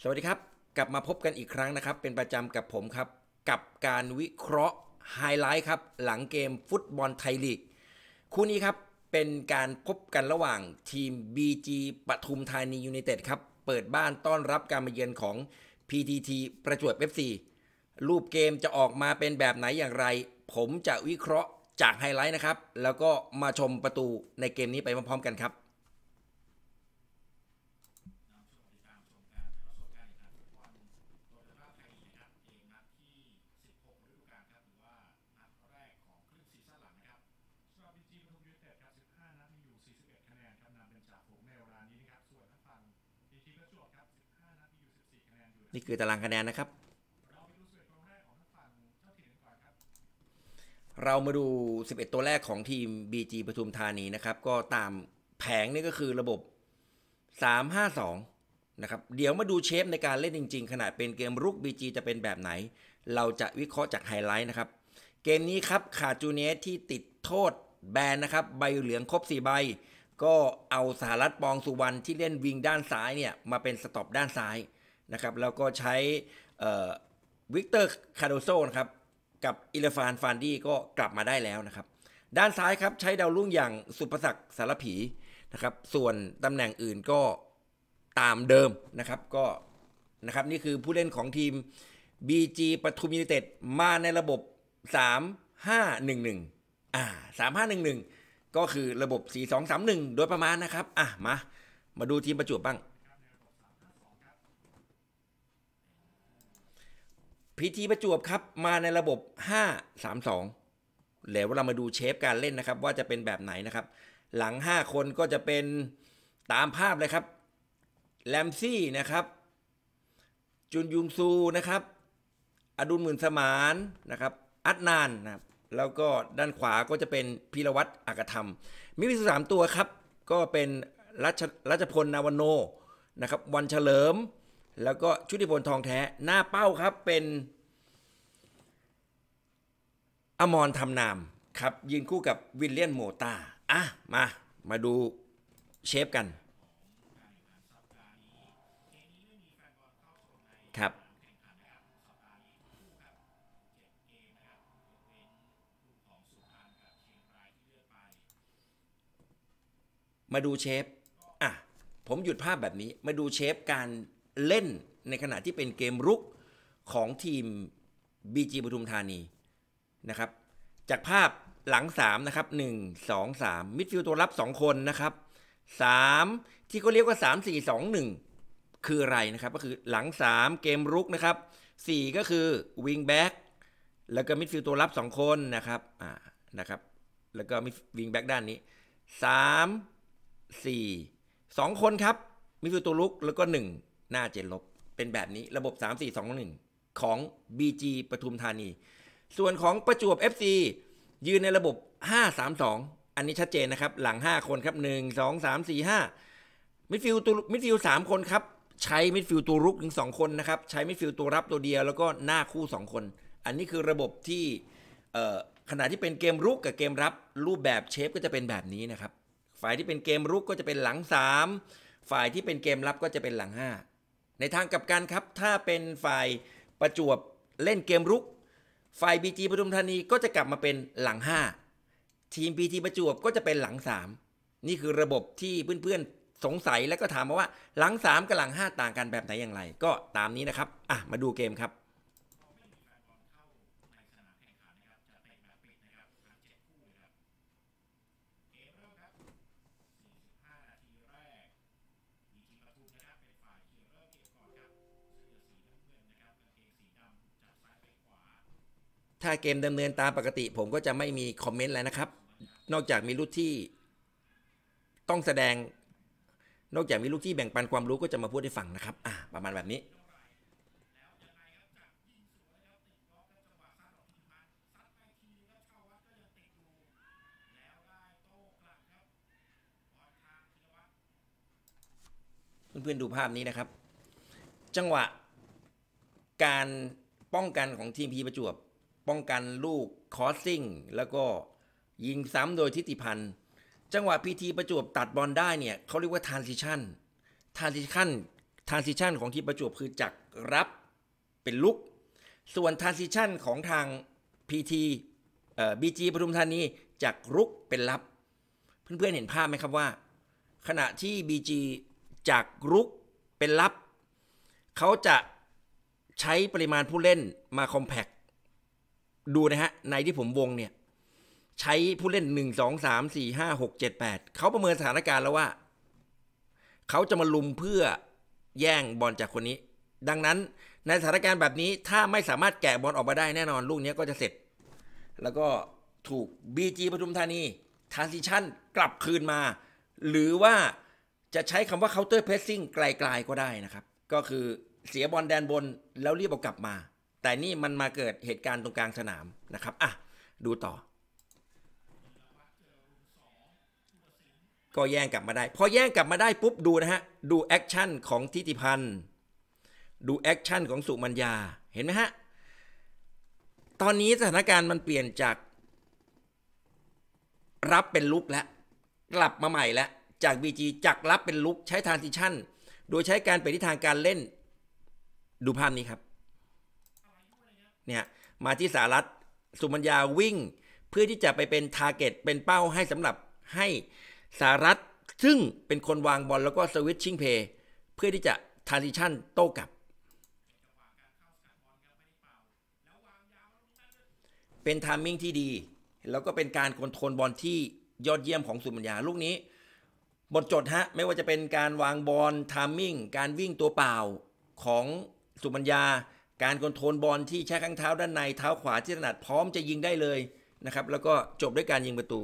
สวัสดีครับกลับมาพบกันอีกครั้งนะครับเป็นประจำกับผมครับกับการวิเคราะห์ไฮไลท์ครับหลังเกมฟุตบอลไทยลีกคู่นี้ครับเป็นการพบกันระหว่างทีม BG ปทุมธานียูไนเต็ดครับเปิดบ้านต้อนรับการมาเยือนของ PTT ประจวบ FC รูปเกมจะออกมาเป็นแบบไหนอย่างไรผมจะวิเคราะห์จากไฮไลท์นะครับแล้วก็มาชมประตูในเกมนี้ไปพร้อมๆกันครับนี่คือตารางคะแนนนะครับเรามาดู11ตัวแรกของทีม BG ปทุมธานีนะครับก็ตามแผงนี่ก็คือระบบ3-5-2นะครับเดี๋ยวมาดูเชฟในการเล่นจริงๆขนาดเป็นเกมรุก BG จะเป็นแบบไหนเราจะวิเคราะห์จากไฮไลท์นะครับเกมนี้ครับขาดจูเนียสที่ติดโทษแบนนะครับใบเหลืองครบ4ใบก็เอาสหรัฐปองสุวรรณที่เล่นวิงด้านซ้ายเนี่ยมาเป็นสต็อปด้านซ้ายนะครับแล้วก็ใช้วิกเตอร์คาร์โดโซนะครับกับอิเลฟานฟานดี้ก็กลับมาได้แล้วนะครับด้านซ้ายครับใช้ดาวรุ่งอย่างสุภศักดิ์สารผีนะครับส่วนตำแหน่งอื่นก็ตามเดิมนะครับก็นะครับนี่คือผู้เล่นของทีม BG ปทุมยูไนเต็ดมาในระบบ3-5-1-13-5-1-1ก็คือระบบ4-2-3-1โดยประมาณนะครับมาดูทีมประจวบบ้างพีทีประจวบครับมาในระบบ5-3-2แล้วเรามาดูเชฟการเล่นนะครับว่าจะเป็นแบบไหนนะครับหลัง5คนก็จะเป็นตามภาพเลยครับแลมซี่นะครับจุนยุงซูนะครับอดุลหมื่นสมานนะครับอัดนานนะครับแล้วก็ด้านขวาก็จะเป็นพีรวัตรอักธรรมมีวิสุ3ตัวครับก็เป็นรัชพลนาวโนนะครับวันเฉลิมแล้วก็ชุติพลทองแท้หน้าเป้าครับเป็นอมรทำนามครับยืนคู่กับวิลเลียนโมตามาดูเชฟกันครับมาดูเชฟอ่ะผมหยุดภาพแบบนี้มาดูเชฟการเล่นในขณะที่เป็นเกมรุกของทีม BG ปทุมธานีนะครับจากภาพหลัง3นะครับ1 2 3มิดฟิลด์ตัวรับ2คนนะครับ3ที่เขาเรียกว่า3-4-2-1คืออะไรนะครับก็คือหลัง3เกมรุกนะครับ4ก็คือวิงแบ็กแล้วก็มิดฟิลด์ตัวรับ2คนนะครับนะครับแล้วก็มิดวิงแบ็กด้านนี้3-4-2คนครับมิดฟิลด์ตัวลุกแล้วก็1หน้าเจนลบเป็นแบบนี้ระบบ3-4-2-1ของ BG ปทุมธานีส่วนของประจวบ FC ยืนในระบบ5-3-2อันนี้ชัดเจนนะครับหลัง5คนครับ1 2 3 4 5มิดฟิลด์3คนครับใช้มิดฟิลด์ตัวรุกถึง2คนนะครับใช้มิดฟิลด์ตัวรับตัวเดียวแล้วก็หน้าคู่2คนอันนี้คือระบบที่ขณะที่เป็นเกมรุกกับเกมรับรูปแบบเชฟก็จะเป็นแบบนี้นะครับฝ่ายที่เป็นเกมรุกก็จะเป็นหลัง3ฝ่ายที่เป็นเกมรับก็จะเป็นหลัง5ในทางกลับกันครับถ้าเป็นฝ่ายประจวบเล่นเกมรุกฝ่าย BG ปทุมธานีก็จะกลับมาเป็นหลัง5ทีม BG ประจวบก็จะเป็นหลัง3นี่คือระบบที่เพื่อนๆสงสัยแล้วก็ถามมาว่าหลัง3กับหลัง5ต่างกันแบบไหนอย่างไรก็ตามนี้นะครับมาดูเกมครับถ้าเกมดำเนินตามปกติผมก็จะไม่มีคอมเมนต์อะไรนะครับนอกจากมีลูกที่ต้องแสดงนอกจากมีลูกที่แบ่งปันความรู้ก็จะมาพูดให้ฟังนะครับประมาณแบบนี้เพื่อนๆดูภาพนี้นะครับจังหวะการป้องกันของทีมพีประจวบป้องกันลูกคอสซิ่งแล้วก็ยิงซ้ำโดยทิติพันธ์จังหวะพีทีประจวบตัดบอลได้เนี่ยเขาเรียกว่าทรานซิชัน transition ของทีมประจวบคือจากรับเป็นลุกส่วน transition ของทาง PT BG ปทุมธานีจากรุกเป็นรับเพื่อนๆเห็นภาพไหมครับว่าขณะที่ BG จากรุกเป็นรับเขาจะใช้ปริมาณผู้เล่นมาคอมแพคดูนะฮะในที่ผมวงเนี่ยใช้ผู้เล่น1 2 3 4 5 6 7 8เขาประเมินสถานการณ์แล้วว่าเขาจะมาลุมเพื่อแย่งบอลจากคนนี้ดังนั้นในสถานการณ์แบบนี้ถ้าไม่สามารถแกะบอลออกมาได้แน่นอนลูกนี้ก็จะเสร็จแล้วก็ถูก BG ปทุมธานี transition กลับคืนมาหรือว่าจะใช้คำว่า counter pressing ไกลๆก็ได้นะครับก็คือเสียบอลแดนบนแล้วรีบเอากลับมาแต่นี่มันมาเกิดเหตุการณ์ตรงกลางสนามนะครับอ่ะดูต่อก็แย่งกลับมาได้พอแย่งกลับมาได้ปุ๊บดูนะฮะดูแอคชั่นของทิติพันธ์ดูแอคชั่นของสุมัญญาเห็นไหมฮะตอนนี้สถานการณ์มันเปลี่ยนจากรับเป็นลุกแล้วกลับมาใหม่แล้วจาก BG จากรับเป็นลุกใช้ transition โดยใช้การเปลี่ยนทิศทางการเล่นดูภาพนี้ครับเนี่ยมาที่สารัตสุมัญญาวิ่งเพื่อที่จะไปเป็นทาร์เก็ตเป็นเป้าให้สำหรับให้สารัตซึ่งเป็นคนวางบอลแล้วก็สวิตชิ่งเพย์เพื่อที่จะทรานซิชั่นโต้กลับเป็นไทมิ่งที่ดีแล้วก็เป็นการคอนโทรลบอลที่ยอดเยี่ยมของสุมัญญาลูกนี้บทจดฮะไม่ว่าจะเป็นการวางบอลไทมิ่งการวิ่งตัวเปล่าของสุมัญญาการคอนโทรลบอลที่ใช้ข้างเท้าด้านในเท้าขวาที่ถนัดพร้อมจะยิงได้เลยนะครับแล้วก็จบด้วยการยิงประตู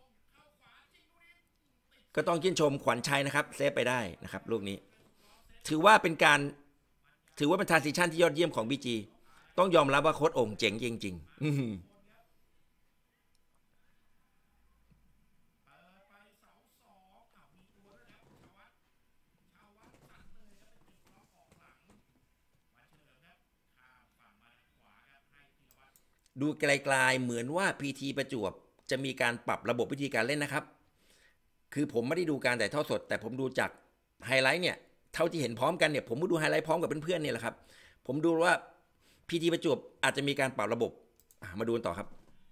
ก็ต้องชื่นชมขวัญชัยนะครับเซฟไปได้นะครับลูกนี้ถือว่าเป็นทรานซิชั่นที่ยอดเยี่ยมของ BG ต้องยอมรับว่าโค้ชโอ่งเจ๋งจริงๆดูไกลๆเหมือนว่า PT ประจวบจะมีการปรับระบบวิธีการเล่นนะครับคือผมไม่ได้ดูการถ่ายทอดสดแต่ผมดูจากไฮไลท์เนี่ยเท่าที่เห็นพร้อมกันเนี่ยผมก็ดูไฮไลท์พร้อมกับเพื่อนๆเนี่ยแหละครับผมดูว่า PT ประจวบอาจจะมีการปรับระบบมาดูกันต่อครับ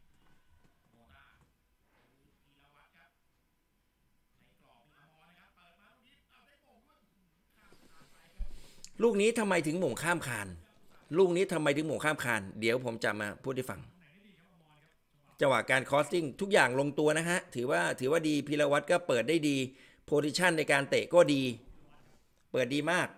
ลูกนี้ทำไมถึงหม่งข้ามคานลูกนี้ทำไมถึงหม่งข้ามคานเดี๋ยวผมจะมาพูดให้ฟังจังหวะการคอสติ้งทุกอย่างลงตัวนะฮะถือว่าดีพีรวัตรก็เปิดได้ดีโพซิชันในการเตะก็ดีเปิดดีมาก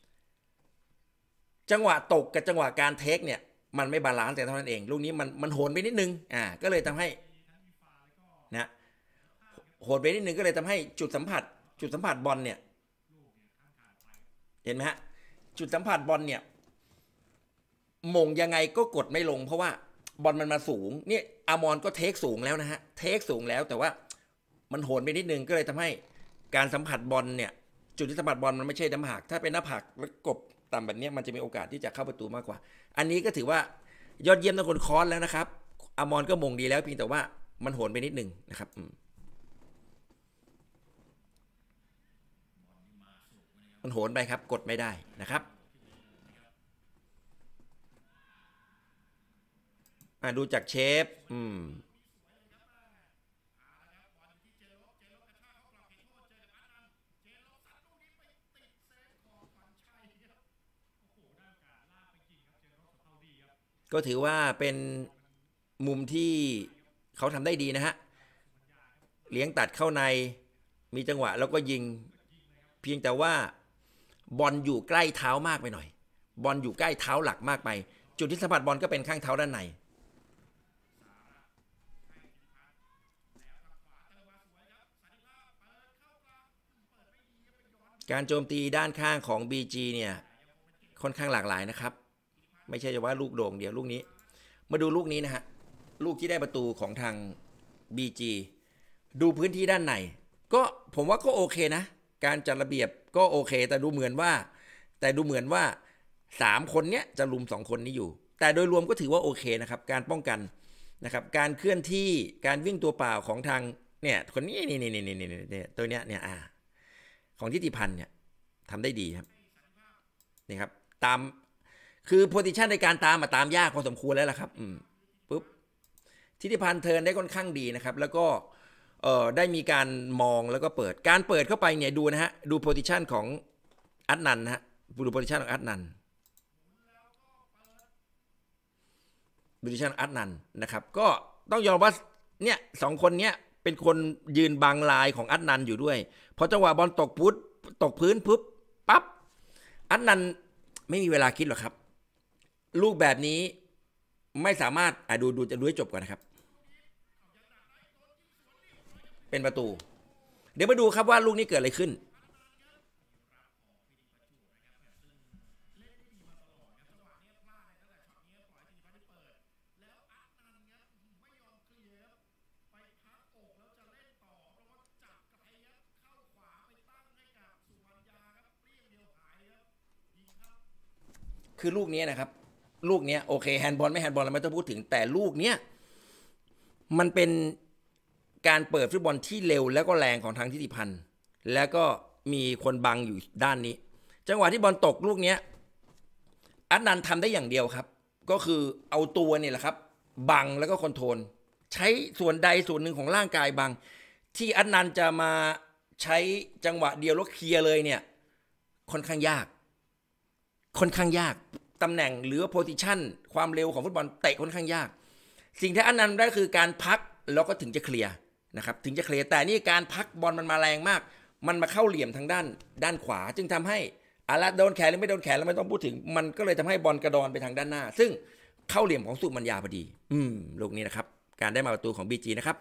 จังหวะตกกับจังหวะการเทคเนี่ยมันไม่บาลานซ์แต่เท่านั้นเองลูกนี้มันโหนไปนิดนึงก็เลยทำให้นะโหนไปนิดนึงก็เลยทำให้จุดสัมผัสบอลเนี่ยเห็นไหมฮะจุดสัมผัสบอลเนี่ยมงยังไงก็กดไม่ลงเพราะว่าบอลมันมาสูงนี่อามอนก็เทคสูงแล้วนะฮะเทคสูงแล้วแต่ว่ามันโหนไปนิดนึงก็เลยทำให้การสัมผัสบอลเนี่ยจุดที่สัมผัสบอลมันไม่ใช่หน้าผากถ้าเป็นหน้าผากแล้วกบต่ำแบบนี้มันจะมีโอกาสที่จะเข้าประตูมากกว่าอันนี้ก็ถือว่ายอดเยี่ยมทั้งคนคอสแล้วนะครับอามอนก็มงดีแล้วเพียงแต่ว่ามันโหนไปนิดนึงนะครับมันโหนไปครับกดไม่ได้นะครับดูจากเชฟก็ถือว่าเป็นมุมที่เขาทำได้ดีนะฮะเลี้ยงตัดเข้าในมีจังหวะแล้วก็ยิงเพียงแต่ว่าบอลอยู่ใกล้เท้ามากไปหน่อยบอลอยู่ใกล้เท้าหลักมากไปจุดที่สัมผัสบอลก็เป็นข้างเท้าด้านในการโจมตีด้านข้างของ BG เนี่ยค่อนข้างหลากหลายนะครับไม่ใช่เฉพาะลูกโด่งเดียวลูกนี้มาดูลูกนี้นะฮะลูกที่ได้ประตูของทาง BG ดูพื้นที่ด้านในก็ผมว่าก็โอเคนะการจัดระเบียบก็โอเคแต่ดูเหมือนว่า3คนเนี้ยจะลุม2คนนี้อยู่แต่โดยรวมก็ถือว่าโอเคนะครับการป้องกันนะครับการเคลื่อนที่การวิ่งตัวเปล่าของทางเนี่ยคนนี้นี่ตัวเนี้ยเนี่ยของทิติพันธ์เนี่ยทำได้ดีครับนี่ครับตามคือโพซิชันในการตามมาตามยากพอสมควรแล้วล่ะครับปุ๊บทิติพันธ์เทิร์นได้ค่อนข้างดีนะครับแล้วก็ได้มีการมองแล้วก็เปิดเข้าไปเนี่ยดูนะฮะดูโพซิชันของอัดนันนะฮะดูโพซิชันของอัดนันโพซิชันอัดนันนะครับก็ต้องยอมว่าเนี่ย2 คนเนี้ยเป็นคนยืนบังลายของอัดนันอยู่ด้วยพอจังหวะบอลตกพื้นปุ๊บปั๊บอัดนันไม่มีเวลาคิดหรอกครับลูกแบบนี้ไม่สามารถดูจะดูให้จบก่อนนะครับเป็นประตูเดี๋ยวมาดูครับว่าลูกนี้เกิดอะไรขึ้นคือลูกนี้นะครับลูกนี้โอเคแฮนด์บอลไม่แฮนด์บอลเราไม่ต้องพูดถึงแต่ลูกนี้มันเป็นการเปิดฟุตบอลที่เร็วแล้วก็แรงของทางทิติพันธ์แล้วก็มีคนบังอยู่ด้านนี้จังหวะที่บอลตกลูกนี้อัดนันทำได้อย่างเดียวครับก็คือเอาตัวนี่แหละครับบังแล้วก็คอนโทรลใช้ส่วนใดส่วนหนึ่งของร่างกายบังที่อัดนันจะมาใช้จังหวะเดียวแล้วเคลียร์เลยเนี่ยค่อนข้างยากตำแหน่งหรือโพซิชันความเร็วของฟุตบอลเตะค่อนข้างยากสิ่งที่อันนั้นได้คือการพักแล้วก็ถึงจะเคลียร์นะครับถึงจะเคลียร์แต่นี่การพักบอลมันมาแรงมากมันมาเข้าเหลี่ยมทางด้านขวาจึงทำให้ละโดนแขนหรือไม่โดนแขนแล้วไม่ต้องพูดถึงมันก็เลยทำให้บอลกระดอนไปทางด้านหน้าซึ่งเข้าเหลี่ยมของสุมัญญาพอดีลูกนี้นะครับการได้มาประตูของ BG นะครับ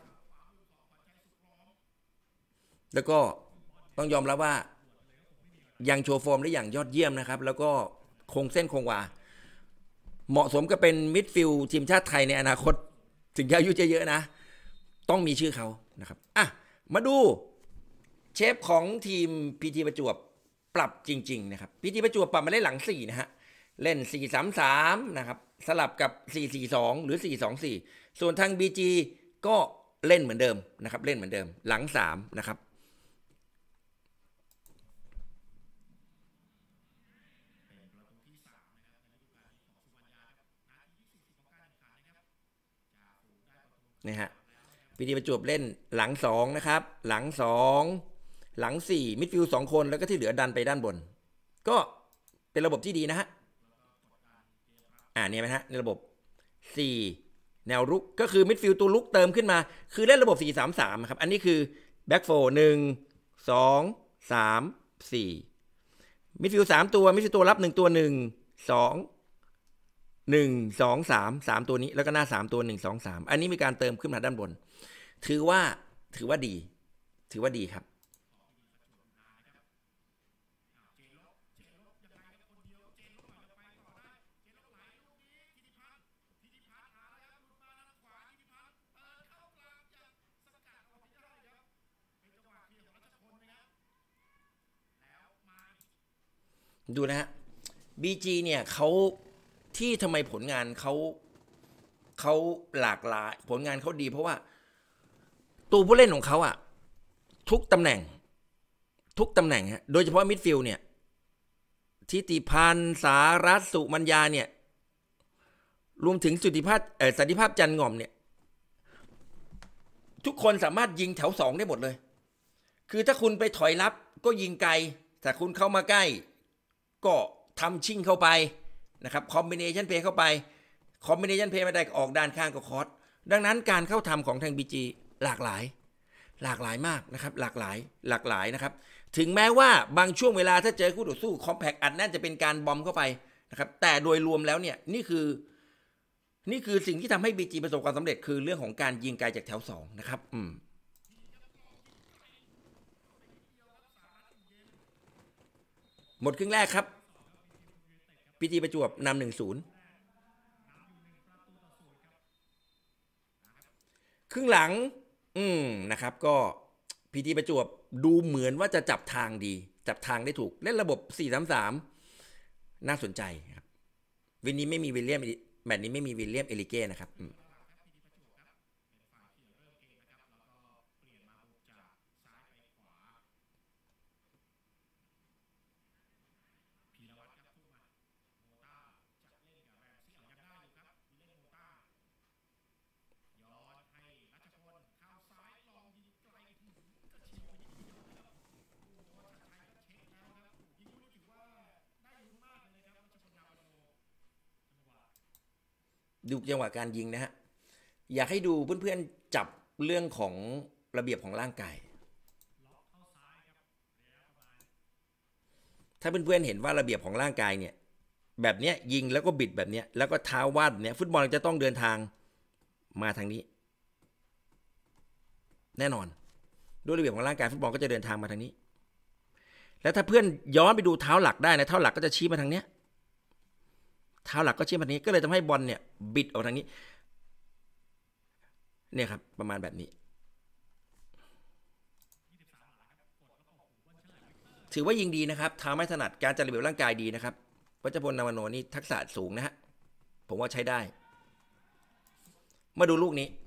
แล้วก็ต้องยอมรับว่ายังโชว์ฟอร์มได้อย่างยอดเยี่ยมนะครับแล้วก็คงเส้นคงวาเหมาะสมกับเป็นมิดฟิลด์ทีมชาติไทยในอนาคตถึงอายุจะเยอะนะต้องมีชื่อเขานะครับมาดูเชฟของทีมพีทีประจวบปรับจริงๆนะครับพีทีประจวบปรับมาเล่นหลัง4นะฮะเล่น4-3-3นะครับสลับกับ4-4-2หรือ4-2-4ส่วนทาง BG ก็เล่นเหมือนเดิมนะครับเล่นเหมือนเดิมหลัง3นะครับนี่ฮะพีทีประจวบเล่นหลัง2นะครับหลัง2หลัง4มิดฟิลด์2คนแล้วก็ที่เหลือดันไปด้านบนก็เป็นระบบที่ดีนะฮะเนี่ยไหมฮะในระบบ4แนวรุกก็คือมิดฟิลด์ตัวลุกเติมขึ้นมาคือเล่นระบบ4-3-3ครับอันนี้คือแบ็กโฟร์1 2 3 4มิดฟิลด์3ตัวมิดฟิลด์ตัวรับ1ตัว1 2 1 2 3ตัวนี้แล้วก็หน้า3ตัว1 2 3อันนี้มีการเติมขึ้นมาด้านบนถือว่าดีครับดูนะฮะ BG เนี่ยเขาที่ทำไมผลงานเขาหลากหลายผลงานเขาดีเพราะว่าตัวผู้เล่นของเขาทุกตำแหน่งฮะโดยเฉพาะมิดฟิลด์เนี่ยทิติพันธ์สารัตน์สุมัญญาเนี่ยรวมถึงสันติภาพจันทร์ง่อมเนี่ยทุกคนสามารถยิงแถว2ได้หมดเลยคือถ้าคุณไปถอยรับก็ยิงไกลแต่คุณเข้ามาใกล้ก็ทำชิ่งเข้าไปนะครับคอมบิเนชันเพย์เข้าไปคอมบิเนชันเพย์ไม่ได้ออกด้านข้างก็คอร์สดังนั้นการเข้าทำของทาง BG หลากหลายมากนะครับหลากหลายนะครับถึงแม้ว่าบางช่วงเวลาถ้าเจอคู่ต่อสู้คอมแพคอัดนั่นจะเป็นการบอมเข้าไปนะครับแต่โดยรวมแล้วเนี่ยนี่คือสิ่งที่ทำให้ BG ประสบความสำเร็จคือเรื่องของการยิงไกลจากแถว2นะครับหมดครึ่งแรกครับพีทีประจวบนำ1-0ครึ่งหลังนะครับก็พีทีประจวบดูเหมือนว่าจะจับทางได้ถูกเล่นระบบ4-3-3น่าสนใจครับวันนี้ไม่มีวิลเลียมแมตช์นี้ไม่มีวิลเลียมเอลิเก้นะครับดูจังหวะการยิงนะฮะอยากให้ดูเพื่อนๆจับเรื่องของระเบียบของร่างกายถ้าเพื่อนๆเห็นว่าระเบียบของร่างกายเนี่ยแบบเนี้ยยิงแล้วก็บิดแบบเนี้ยแล้วก็เท้าวาดเนี่ยฟุตบอลจะต้องเดินทางมาทางนี้แน่นอนด้วยระเบียบของร่างกายฟุตบอลก็จะเดินทางมาทางนี้แล้วถ้าเพื่อนย้อนไปดูเท้าหลักได้นะเท้าหลักก็จะชี้มาทางเนี้ยเท้าหลักก็ชี้มาทางนี้ก็เลยทำให้บอลเนี่ยบิดออกทางนี้เนี่ยครับประมาณแบบนี้ถือว่ายิงดีนะครับเท้าไม่ถนัดการจัดระเบียบร่างกายดีนะครับวัชพล นามโนนี่ทักษะสูงนะฮะผมว่าใช้ได้มาดูลูกนี้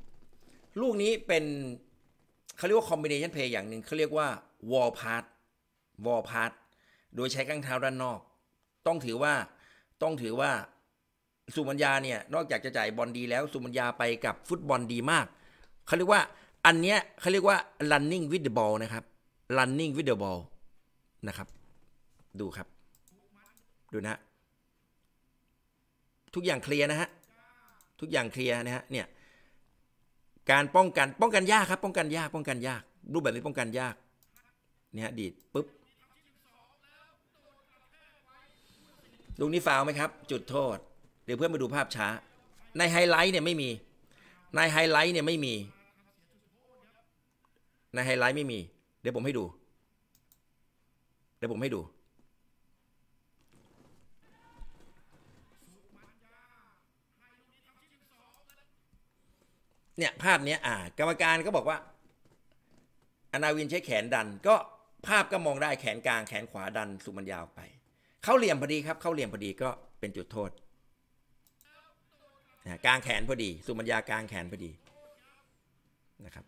เป็นเขาเรียกว่าคอมบิเนชันเพลย์อย่างหนึ่งเขาเรียกว่าวอลพาสโดยใช้ข้างเท้าด้านนอกต้องถือว่าสุมัญญาเนี่ยนอกจากจะจ่ายบอลดีแล้วสุมัญญาไปกับฟุตบอลดีมากเขาเรียกว่าอันเนี้ยเขาเรียกว่า running with the ball นะครับ running with the ball นะครับดูครับดูนะทุกอย่างเคลียร์นะฮะทุกอย่างเคลียร์นะฮะเนี่ยการป้องกันยากครับป้องกันยากรูปแบบนี้ป้องกันยากเนี่ยดีดปุ๊บลูกนี้ฟาวล์ไหมครับจุดโทษเดี๋ยวเพื่อนมาดูภาพช้าในไฮไลท์เนี่ยไม่มีในไฮไลท์ไม่มีเดี๋ยวผมให้ดูเนี่ยภาพเนี้ยกรรมการก็บอกว่าอนาวินใช้แขนดันก็ภาพก็มองได้แขนกลางแขนขวาดันสุมัญญาออกไปเข้าเหลี่ยมพอดีครับเข้าเหลี่ยมพอดีก็เป็นจุดโทษกลางแขนพอดีสุมัญญากลางแขนพอดีนะครับ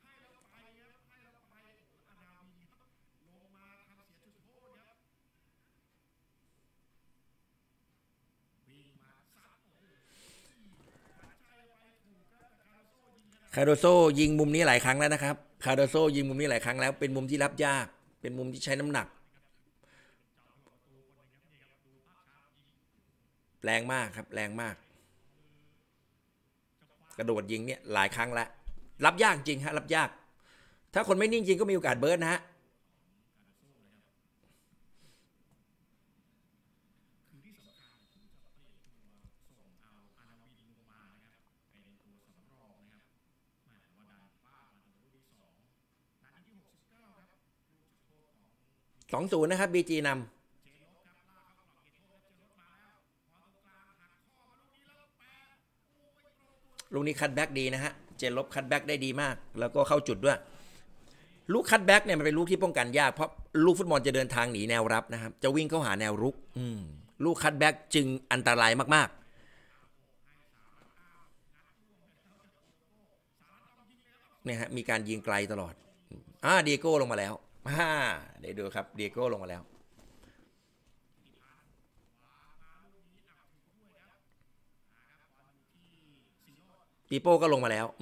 คาโดโซยิงมุมนี้หลายครั้งแล้วนะครับคาโดโซยิงมุมนี้หลายครั้งแล้วเป็นมุมที่รับยากเป็นมุมที่ใช้น้ำหนักแรงมากครับแรงมากกระโดดยิงเนี่ยหลายครั้งแล้วรับยากจริงฮะรับยากถ้าคนไม่นิ่งจริงก็มีโอกาสเบิร์ดนะฮะ2-0นะครับบีจีนำลูกนี้คัตแบ็กดีนะฮะเจนลบคัตแบ็กได้ดีมากแล้วก็เข้าจุดด้วยลูกคัตแบ็กเนี่ยมันเป็นลูกที่ป้องกันยากเพราะลูกฟุตบอลจะเดินทางหนีแนวรับนะครับจะวิ่งเข้าหาแนวรุกลูกคัตแบ็กจึงอันตรายมากๆเนี่ยฮะมีการยิงไกลตลอดเดียโก้ลงมาแล้วเดี๋ยวดูครับเดียโก้ลงมาแล้วปีโป้ก็ลงมาแล้ว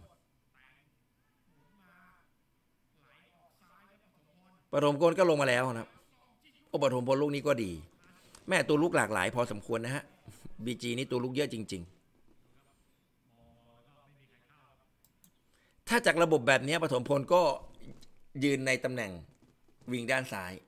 ปฐมพลก็ลงมาแล้วนะครับปฐมพลลูกนี้ก็ดีแม่ตัวลูกหลากหลายพอสมควรนะฮะบีจีนี่ตัวลูกเยอะจริงๆถ้าจากระบบแบบนี้ปฐมพลก็ยืนในตำแหน่งวิงด้านซ้าย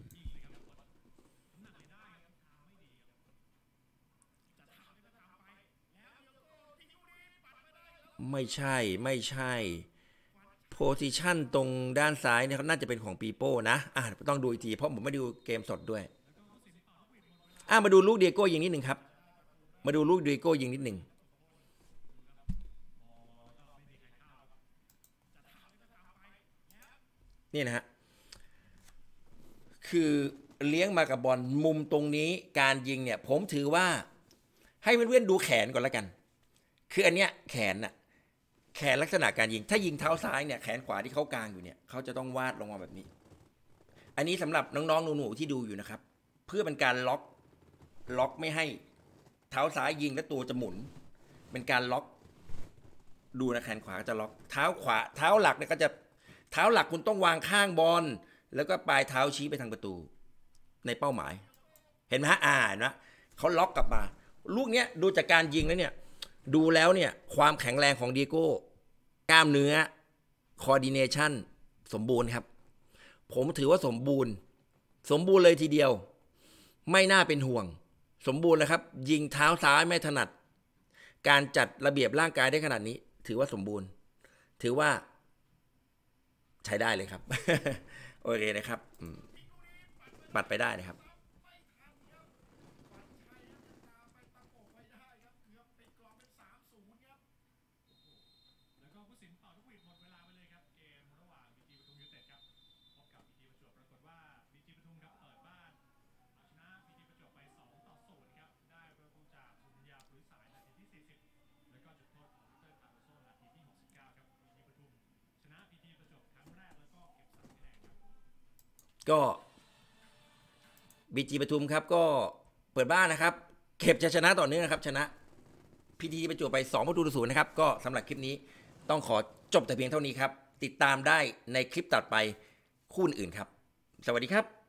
ไม่ใช่โพซิชันตรงด้านซ้ายเนี่ยน่าจะเป็นของปีโป้นะต้องดูอีกทีเพราะผมไม่ดูเกมสดด้วยมาดูลูกเดียโก้ยิงนิดหนึ่งครับมาดูลูกเดียโก้ยิงนิดหนึ่งนี่นะฮะคือเลี้ยงมากับบอลมุมตรงนี้การยิงเนี่ยผมถือว่าให้เพื่อนๆดูแขนก่อนแล้วกันคืออันเนี้ยแขนลักษณะการยิงถ้ายิงเท้าซ้ายเนี่ยแขนขวาที่เขากางอยู่เนี่ยเขาจะต้องวาดลงมาแบบนี้อันนี้สำหรับน้องๆหนูๆที่ดูอยู่นะครับเพื่อเป็นการล็อกไม่ให้เท้าซ้ายยิงแล้วตัวจะหมุนเป็นการล็อกดูนะแขนขวาจะล็อกเท้าขวาเท้าหลักเนี่ยก็จะเท้าหลักคุณต้องวางข้างบอลแล้วก็ปลายเท้าชี้ไปทางประตูในเป้าหมายเห็นไหมฮะเห็นไหมเขาล็อกกลับมาลูกเนี้ยดูจากการยิงแล้วเนี่ยดูแล้วเนี่ยความแข็งแรงของดีโก้กล้ามเนื้อคอร์ดิเนชันสมบูรณ์ครับผมถือว่าสมบูรณ์เลยทีเดียวไม่น่าเป็นห่วงสมบูรณ์แล้วครับยิงเท้าซ้ายไม่ถนัดการจัดระเบียบร่างกายได้ขนาดนี้ถือว่าสมบูรณ์ถือว่าใช้ได้เลยครับ โอเคนะครับปัดไปได้นะครับแล้วก็ผู้สินเป่าทุกหวีดหมดเวลาไปเลยครับเกมระหว่างบีจีปทุมยูไนเต็ดครับพบกับบีจีประจวบปรากฏว่าบีจีปทุมครับเปิดบ้านเอาชนะบีจีประจวบไป2-0ครับได้ประตูจากสุริยาปุริสายนาทีที่40แล้วก็จุดโทษของวิกเตอร์คาร์โดโซนาทีที่69ครับบีจีปทุมชนะบีจีประจวบครั้งแรกแล้วก็เก็บ3คะแนนครับก็บีจีปทุมครับก็เปิดบ้านนะครับเก็บชนะต่อเนื่องนะครับชนะพีทีประจวบไป2-0นะครับก็สำหรับคลิปนี้ต้องขอจบแต่เพียงเท่านี้ครับติดตามได้ในคลิปต่อไปคู่อื่นครับสวัสดีครับ